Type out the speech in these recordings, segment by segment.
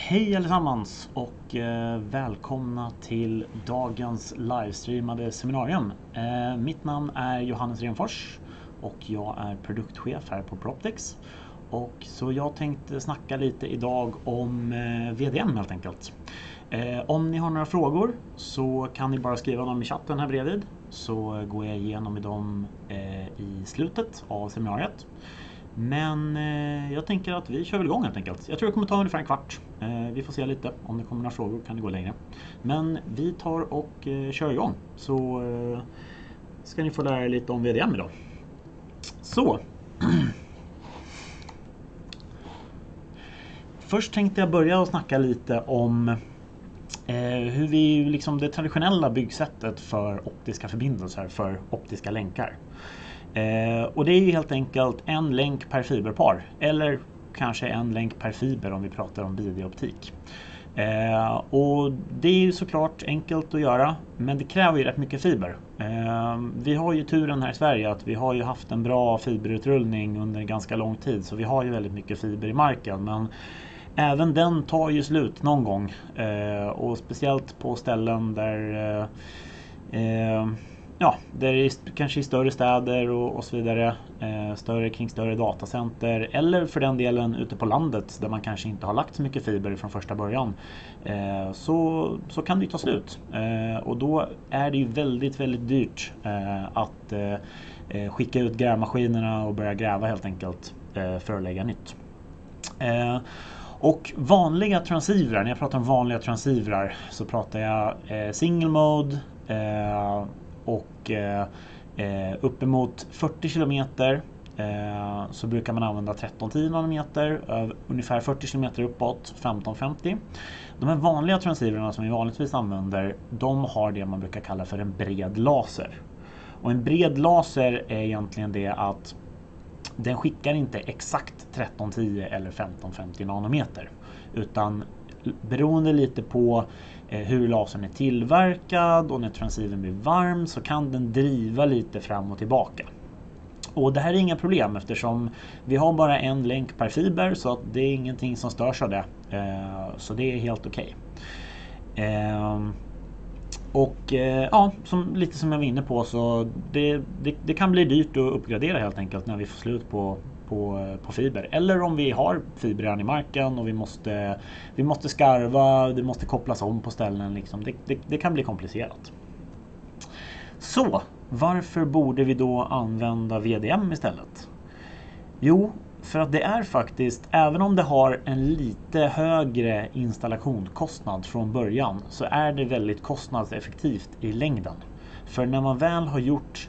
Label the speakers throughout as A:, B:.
A: Hej allesammans och välkomna till dagens livestreamade seminarium. Mitt namn är Johannes Renfors och jag är produktchef här på Proptix. Och så jag tänkte snacka lite idag om VDM helt enkelt. Om ni har några frågor så kan ni bara skriva dem i chatten här bredvid, så går jag igenom dem i slutet av seminariet. Men jag tänker att vi kör väl igång helt enkelt. Jag tror det kommer ta ungefär en kvart. Vi får se lite. Om det kommer några frågor kan det gå längre. Men vi tar och kör igång. Så ska ni få lära er lite om VDM idag. Så. Först tänkte jag börja och snacka lite om hur vi liksom det traditionella byggsättet för optiska förbindelser, för optiska länkar. Och det är ju helt enkelt en länk per fiberpar, eller kanske en länk per fiber om vi pratar om videooptik. Och det är ju såklart enkelt att göra, men det kräver ju rätt mycket fiber. Vi har ju turen här i Sverige att vi har ju haft en bra fiberutrullning under ganska lång tid, så vi har ju väldigt mycket fiber i marken, men även den tar ju slut någon gång. Och speciellt på ställen där det är kanske i större städer och så vidare, kring större datacenter, eller för den delen ute på landet där man kanske inte har lagt så mycket fiber från första början, så kan det ju ta slut. Och då är det ju väldigt, väldigt dyrt att skicka ut grävmaskinerna och börja gräva helt enkelt för att lägga nytt. Och vanliga transivrar, när jag pratar om vanliga transivrar så pratar jag single mode och uppemot 40 km så brukar man använda 1310 nanometer, ungefär 40 km uppåt 1550. De här vanliga transivrarna som vi vanligtvis använder, de har det man brukar kalla för en bred laser. Och en bred laser är egentligen det att den skickar inte exakt 1310 eller 1550 nanometer, utan beroende lite på hur lasern är tillverkad och när transivern blir varm så kan den driva lite fram och tillbaka. Och det här är inga problem eftersom vi har bara en länk per fiber, så att det är ingenting som störs av det. Så det är helt okej. Lite som jag var inne på, så det kan bli dyrt att uppgradera helt enkelt när vi får slut på fiber, eller om vi har fiber redan i marken och vi måste skarva, det måste kopplas om på ställen liksom. Det kan bli komplicerat. Så varför borde vi då använda VDM istället? Jo, för att det är faktiskt, även om det har en lite högre installationskostnad från början, så är det väldigt kostnadseffektivt i längden. För när man väl har gjort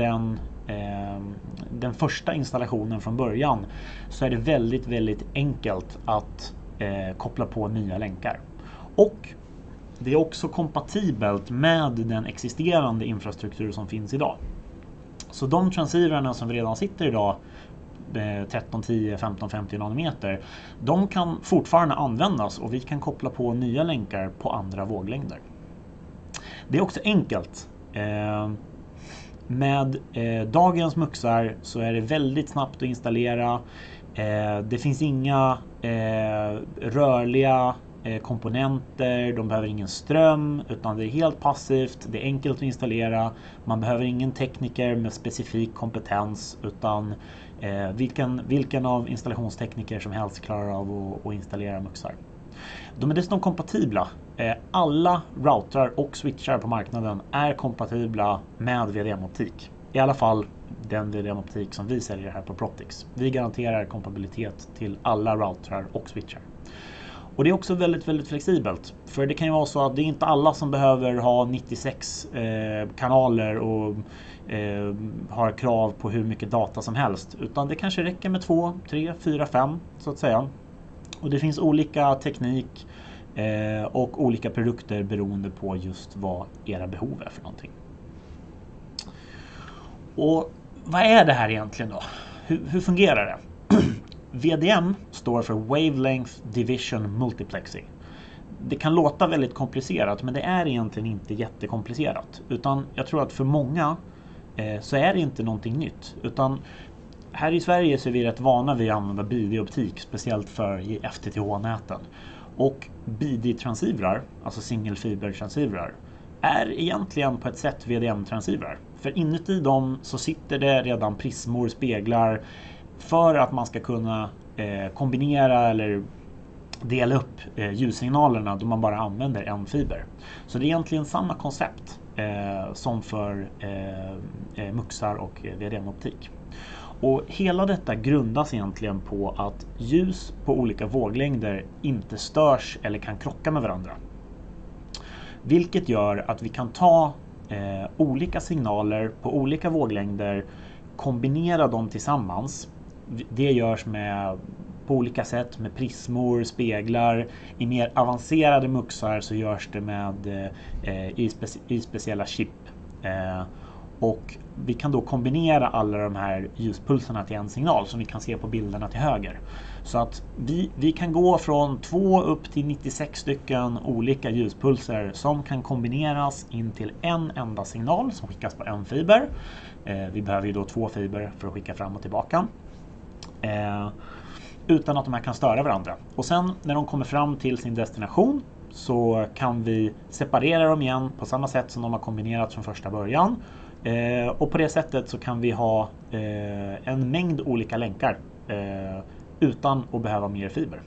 A: den första installationen från början, så är det väldigt, väldigt enkelt att koppla på nya länkar. Och det är också kompatibelt med den existerande infrastruktur som finns idag. Så de transivrarna som redan sitter idag, 1310, 1550 nanometer, de kan fortfarande användas och vi kan koppla på nya länkar på andra våglängder. Det är också enkelt. Med dagens muxar så är det väldigt snabbt att installera. Det finns inga rörliga komponenter, de behöver ingen ström, utan det är helt passivt, det är enkelt att installera. Man behöver ingen tekniker med specifik kompetens, utan vilken av installationstekniker som helst klarar av att installera muxar. De är dessutom kompatibla. Alla routrar och switchar på marknaden är kompatibla med VDM-optik. I alla fall den VDM-optik som vi säljer här på Proptix. Vi garanterar kompatibilitet till alla routrar och switchar. Och det är också väldigt, väldigt flexibelt. För det kan ju vara så att det är inte alla som behöver ha 96 kanaler och har krav på hur mycket data som helst. Utan det kanske räcker med 2, 3, 4, 5 så att säga. Och det finns olika teknik och olika produkter beroende på just vad era behov är för någonting. Och vad är det här egentligen då? Hur fungerar det? VDM står för Wavelength Division Multiplexing. Det kan låta väldigt komplicerat, men det är egentligen inte jättekomplicerat. Utan jag tror att för många så är det inte någonting nytt. Utan här i Sverige så är vi rätt vana vid att använda videooptik, speciellt för FTTH-näten. Och BD-transivrar, alltså singelfibertransivrar, är egentligen på ett sätt VDM-transivrar. För inuti dem så sitter det redan prismor, speglar, för att man ska kunna kombinera eller dela upp ljussignalerna då man bara använder en fiber. Så det är egentligen samma koncept som för muxar och VDM-optik. Och hela detta grundas egentligen på att ljus på olika våglängder inte störs eller kan krocka med varandra. Vilket gör att vi kan ta olika signaler på olika våglängder, kombinera dem tillsammans. Det görs på olika sätt med prismor, speglar. I mer avancerade muxar så görs det i speciella chip. Och vi kan då kombinera alla de här ljuspulserna till en signal som vi kan se på bilderna till höger. Så att vi kan gå från 2 upp till 96 stycken olika ljuspulser som kan kombineras in till en enda signal som skickas på en fiber. Vi behöver ju då 2 fiber för att skicka fram och tillbaka. Utan att de här kan störa varandra. Och sen när de kommer fram till sin destination så kan vi separera dem igen på samma sätt som de har kombinerats från första början. Och på det sättet så kan vi ha en mängd olika länkar utan att behöva mer fiber.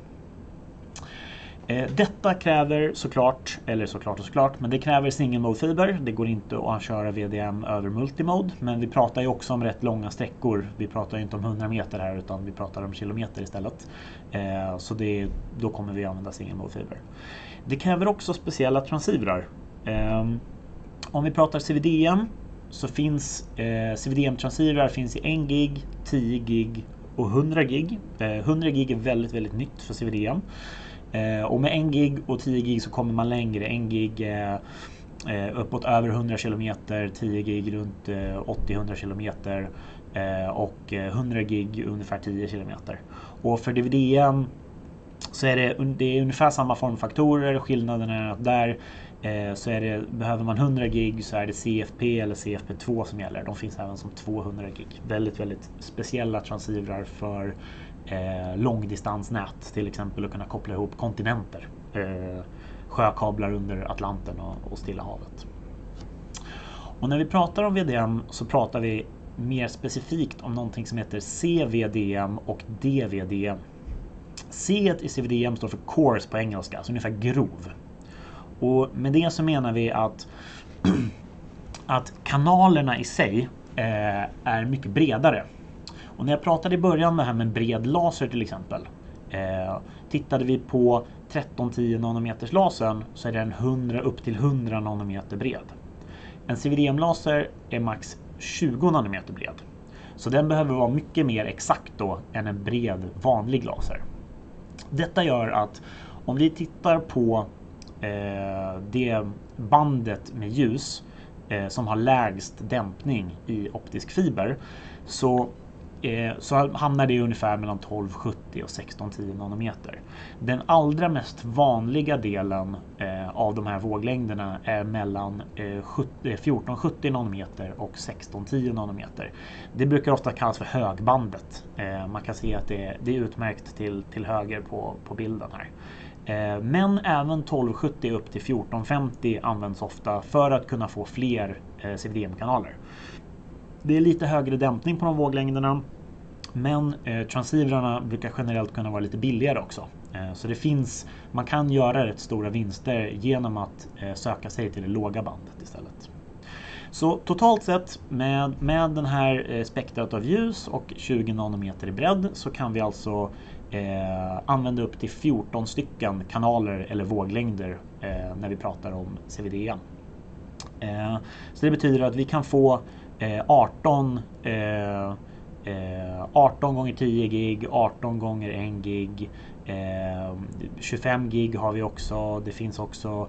A: Detta kräver såklart, men det kräver single mode fiber. Det går inte att köra VDM över multimode, men vi pratar ju också om rätt långa sträckor. Vi pratar ju inte om 100 meter här utan vi pratar om kilometer istället. Så då kommer vi använda single mode fiber. Det kräver också speciella transivrar. Om vi pratar CVDM så finns CVDM-transivrar finns i 1 gig, 10 gig och 100 gig. 100 gig är väldigt, väldigt nytt för CVDM. Och med 1 gig och 10 gig så kommer man längre. 1 gig uppåt över 100 km, 10 gig runt 80-100 km och 100 gig ungefär 10 km. Och för DVDM så är det ungefär samma formfaktorer. Skillnaden är att där så behöver man 100 gig så är det CFP eller CFP2 som gäller. De finns även som 200 gig. Väldigt, väldigt speciella transivrar för långdistansnät, till exempel att kunna koppla ihop kontinenter, sjökablar under Atlanten och Stilla havet. Och när vi pratar om VDM så pratar vi mer specifikt om någonting som heter CVDM och DVDM. C i CVDM står för coarse på engelska, så ungefär grov. Och med det så menar vi att kanalerna i sig är mycket bredare. Och när jag pratade i början det här med bred laser till exempel, tittade vi på 1310 nanometers lasern så är den upp till 100 nanometer bred. En CVDM-laser är max 20 nanometer bred. Så den behöver vara mycket mer exakt då än en bred vanlig laser. Detta gör att om vi tittar på det bandet med ljus som har lägst dämpning i optisk fiber så hamnar det ungefär mellan 1270 och 1610 nanometer. Den allra mest vanliga delen av de här våglängderna är mellan 1470 nanometer och 1610 nanometer. Det brukar ofta kallas för högbandet. Man kan se att det är utmärkt till höger på bilden här. Men även 1270 upp till 1450 används ofta för att kunna få fler CVDM-kanaler. Det är lite högre dämpning på de våglängderna, men transcivrarna brukar generellt kunna vara lite billigare också. Så man kan göra rätt stora vinster genom att söka sig till det låga bandet istället. Så totalt sett med den här spektrat av ljus och 20 nanometer i bredd så kan vi alltså använda upp till 14 stycken kanaler eller våglängder när vi pratar om CVDM. Så det betyder att vi kan få 18 gånger 10 gig, 18 gånger 1 gig, 25 gig har vi också. Det finns också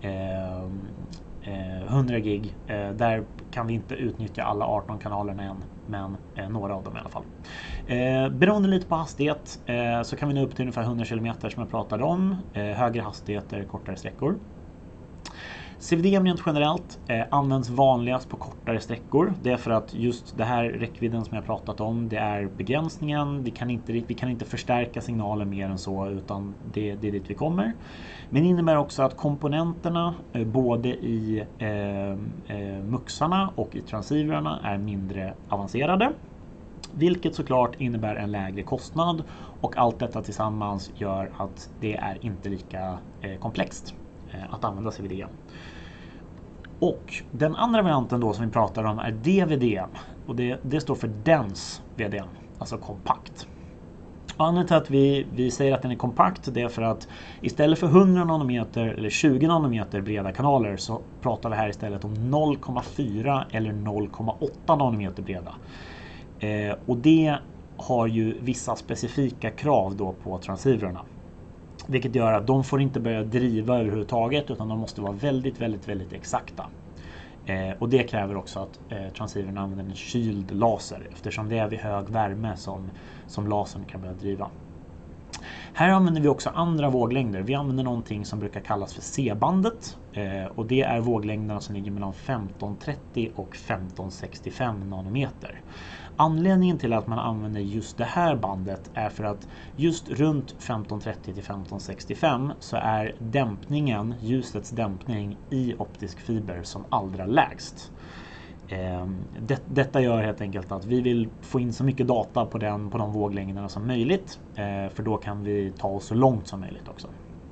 A: 100 gig. Där kan vi inte utnyttja alla 18 kanalerna än, men några av dem i alla fall. Beroende lite på hastighet så kan vi nå upp till ungefär 100 km som jag pratade om. Högre hastigheter, kortare sträckor. CVDM rent generellt används vanligast på kortare sträckor. Det är för att just det här räckvidden som jag pratat om, det är begränsningen. Vi kan inte förstärka signalen mer än så, utan det är dit vi kommer. Men det innebär också att komponenterna både i muxarna och i transceivrarna är mindre avancerade. Vilket såklart innebär en lägre kostnad, och allt detta tillsammans gör att det är inte lika komplext att använda CVDM. Och den andra varianten då som vi pratar om är DVDM, och det står för Dense VDM, alltså kompakt. Anledningen till att vi säger att den är kompakt, det är för att istället för 100 nanometer eller 20 nanometer breda kanaler så pratar vi här istället om 0,4 eller 0,8 nanometer breda. Och det har ju vissa specifika krav då på transceivrarna. Vilket gör att de får inte börja driva överhuvudtaget, utan de måste vara väldigt, väldigt, väldigt exakta. Och det kräver också att transceivrarna använder en kyld laser, eftersom det är vid hög värme som lasern kan börja driva. Här använder vi också andra våglängder. Vi använder någonting som brukar kallas för C-bandet. Och det är våglängderna som ligger mellan 1530 och 1565 nanometer. Anledningen till att man använder just det här bandet är för att just runt 1530 till 1565 så är dämpningen, ljusets dämpning i optisk fiber som allra lägst. Detta gör helt enkelt att vi vill få in så mycket data på de våglängderna som möjligt, för då kan vi ta oss så långt som möjligt också.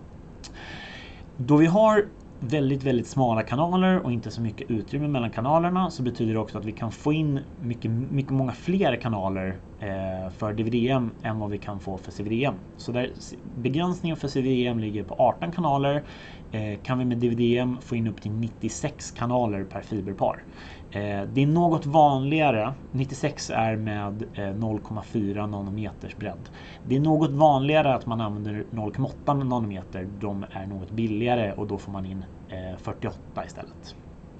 A: Då vi har väldigt, väldigt smala kanaler och inte så mycket utrymme mellan kanalerna, så betyder det också att vi kan få in många fler kanaler för DVDM än vad vi kan få för CVDM. Så där begränsningen för CVDM ligger på 18 kanaler, kan vi med DVDM få in upp till 96 kanaler per fiberpar. Det är något vanligare, 96 är med 0,4 nanometers bredd. Det är något vanligare att man använder 0,8 nanometer, de är något billigare och då får man in 48 istället.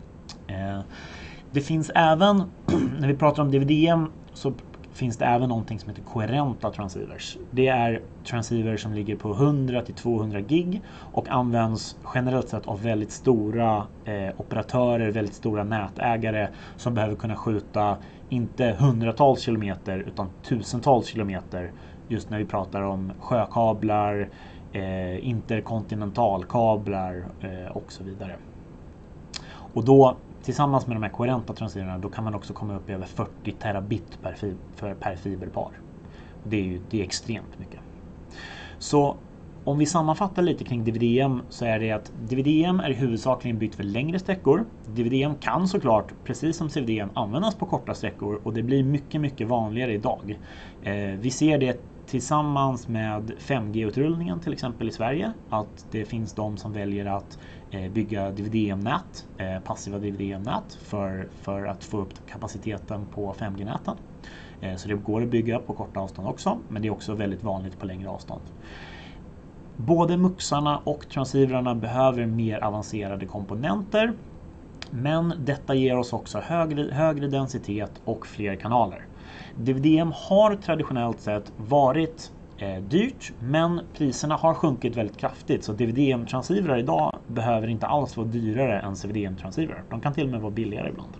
A: Det finns även, när vi pratar om DVDM så finns det även någonting som heter koherenta transceivers. Det är transceivers som ligger på 100 till 200 gig och används generellt sett av väldigt stora operatörer, väldigt stora nätägare som behöver kunna skjuta inte hundratals kilometer utan tusentals kilometer, just när vi pratar om sjökablar, interkontinentalkablar och så vidare. Och då tillsammans med de här koherenta transceivrarna, då kan man också komma upp i över 40 terabit per fiberpar. Det är extremt mycket. Så om vi sammanfattar lite kring DVDM, så är det att DVDM är huvudsakligen byggt för längre sträckor. DVDM kan såklart, precis som CVDM, användas på korta sträckor, och det blir mycket, mycket vanligare idag. Vi ser det tillsammans med 5G-utrullningen till exempel i Sverige, att det finns de som väljer att bygga DVDM-nät, passiva DVDM-nät för att få upp kapaciteten på 5G-näten. Så det går att bygga på korta avstånd också, men det är också väldigt vanligt på längre avstånd. Både muxarna och transceivrarna behöver mer avancerade komponenter, men detta ger oss också högre densitet och fler kanaler. DVDM har traditionellt sett varit dyrt, men priserna har sjunkit väldigt kraftigt, så DVDM-transceivrar idag behöver inte alls vara dyrare än CVDM-transceivrar. De kan till och med vara billigare ibland.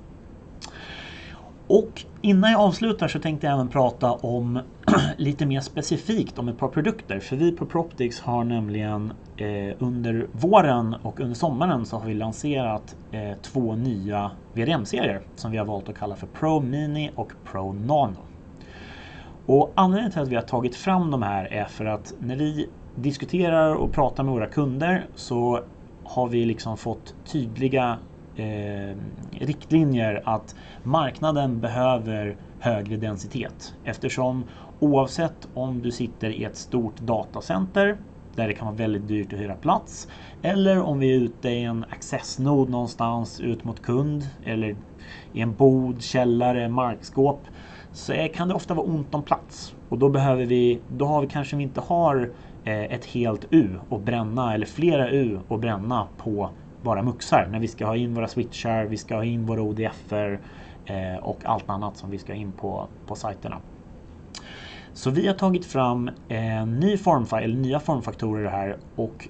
A: Och innan jag avslutar så tänkte jag även prata om lite mer specifikt om ett par produkter. För vi på PropOptics har nämligen under våren och under sommaren så har vi lanserat 2 nya VDM-serier som vi har valt att kalla för Pro Mini och Pro Nano. Och anledningen till att vi har tagit fram de här är för att när vi diskuterar och pratar med våra kunder så har vi liksom fått tydliga riktlinjer att marknaden behöver högre densitet, eftersom oavsett om du sitter i ett stort datacenter där det kan vara väldigt dyrt att hyra plats, eller om vi är ute i en accessnod någonstans ut mot kund, eller i en bod, källare, markskåp, så kan det ofta vara ont om plats. Och då har vi kanske inte har ett helt U att bränna, eller flera U att bränna på bara muxar, när vi ska ha in våra switchar, vi ska ha in våra ODF:er och allt annat som vi ska in på sajterna. Så vi har tagit fram nya formfaktorer här, och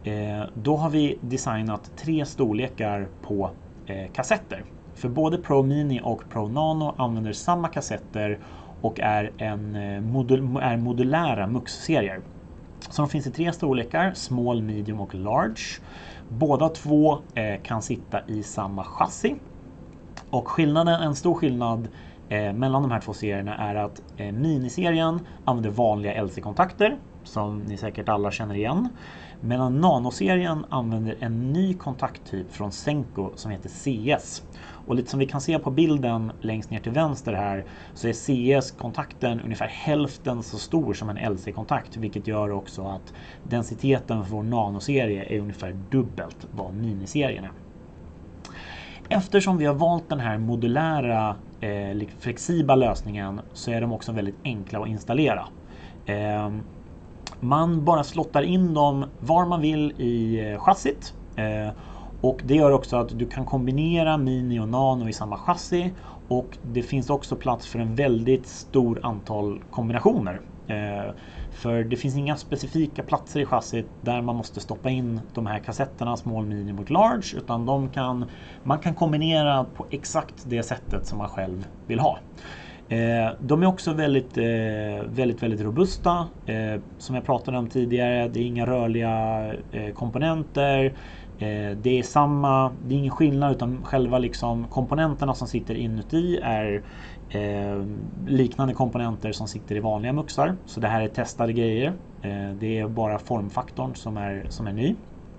A: då har vi designat 3 storlekar på kassetter. För både Pro Mini och Pro Nano använder samma kassetter och är modulära MUX-serier. Så de finns i 3 storlekar, small, medium och large. Båda 2 kan sitta i samma chassi. Och en stor skillnad mellan de här 2 serierna är att miniserien använder vanliga LC-kontakter, som ni säkert alla känner igen. Medan Nano-serien använder en ny kontakttyp från Senko som heter CS. Och lite som vi kan se på bilden längst ner till vänster här, så är CS-kontakten ungefär hälften så stor som en LC-kontakt, vilket gör också att densiteten för vår Nano-serie är ungefär dubbelt vad miniserien är. Eftersom vi har valt den här modulära flexibla lösningen så är de också väldigt enkla att installera. Man bara slottar in dem var man vill i chassit. Och det gör också att du kan kombinera Mini och Nano i samma chassi. Och det finns också plats för en väldigt stor antal kombinationer. För det finns inga specifika platser i chassit där man måste stoppa in de här kassetterna small, medium och large. Utan man kan kombinera på exakt det sättet som man själv vill ha. De är också väldigt robusta. Som jag pratade om tidigare, det är inga rörliga komponenter. Det är ingen skillnad, utan själva komponenterna som sitter inuti är liknande komponenter som sitter i vanliga muxar. Så det här är testade grejer. Det är bara formfaktorn som är ny.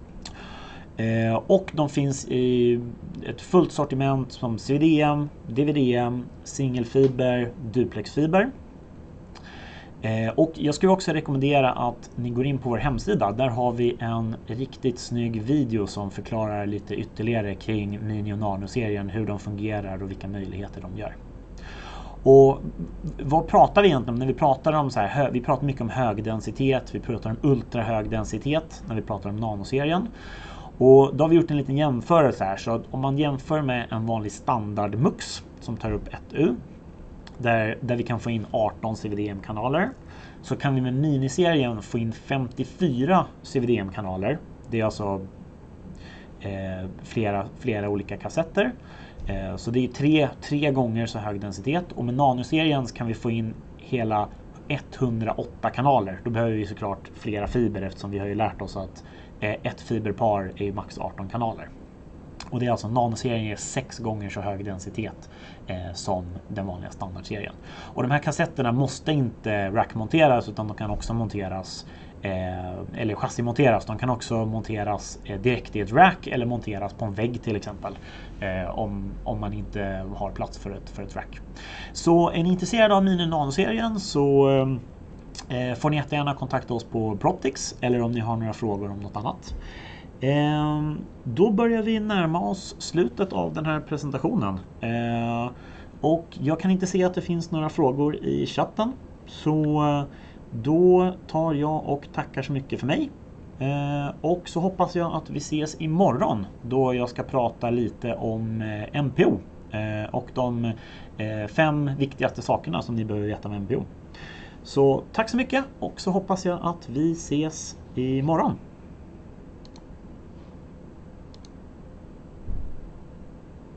A: Och de finns i ett fullt sortiment som CVDM, DVDM, singelfiber, duplexfiber. Och jag skulle också rekommendera att ni går in på vår hemsida. Där har vi en riktigt snygg video som förklarar lite ytterligare kring Mini och Nano-serien, hur de fungerar och vilka möjligheter de gör. Och vad pratar vi egentligen om när vi pratar om vi pratar mycket om högdensitet, vi pratar om ultrahög densitet när vi pratar om Nano-serien. Och då har vi gjort en liten jämförelse här, så att om man jämför med en vanlig standard MUX som tar upp 1U, där vi kan få in 18 CVDM-kanaler, så kan vi med miniserien få in 54 CVDM-kanaler. Det är alltså flera olika kassetter. Så det är tre gånger så hög densitet. Och med Nano-serien kan vi få in hela 108 kanaler. Då behöver vi såklart flera fiber, eftersom vi har ju lärt oss att ett fiberpar är ju max 18 kanaler. Och det är alltså Nano-serien är 6 gånger så hög densitet som den vanliga standardserien. Och de här kassetterna måste inte rackmonteras, utan de kan också monteras eller chassimonteras. De kan också monteras direkt i ett rack eller monteras på en vägg till exempel, om man inte har plats för ett rack. Så är ni intresserade av Mini Nano-serien så får ni jättegärna kontakta oss på Proptix, eller om ni har några frågor om något annat. Då börjar vi närma oss slutet av den här presentationen. Och jag kan inte se att det finns några frågor i chatten. Så då tar jag och tackar så mycket för mig. Och så hoppas jag att vi ses imorgon, då jag ska prata lite om MPO. Och de 5 viktigaste sakerna som ni behöver veta om MPO. Så tack så mycket, och så hoppas jag att vi ses imorgon.